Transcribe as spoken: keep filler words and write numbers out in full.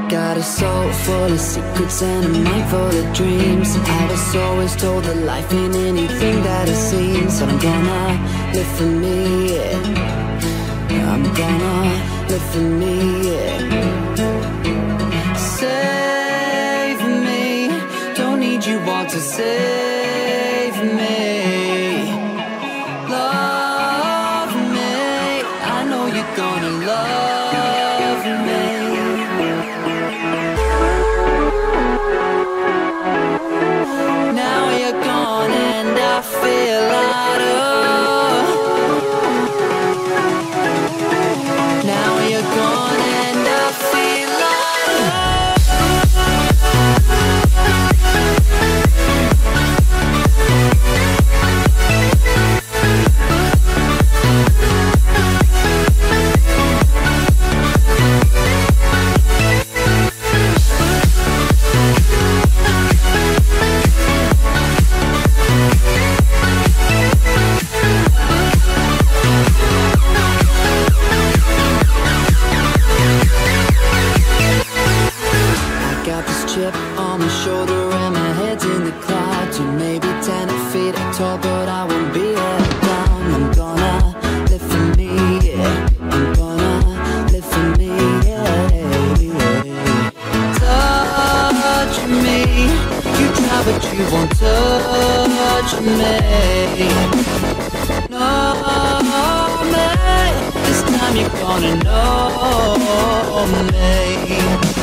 Got a soul full of secrets and a mind full of dreams. I was always told that life ain't anything that it seems. So I'm gonna live for me, yeah. I'm gonna live for me, yeah. Save me, don't need you all to save me. Love me, I know you're gonna love me. Now you're gone and I feel lighter. Now you're gone and I feel lighter. On my shoulder and my head's in the clouds. You may be ten feet tall, but I won't be held down. I'm gonna live for me, yeah. I'm gonna live for me, yeah, yeah. Touch me, you try but you won't touch me. Know me, this time you're gonna know me.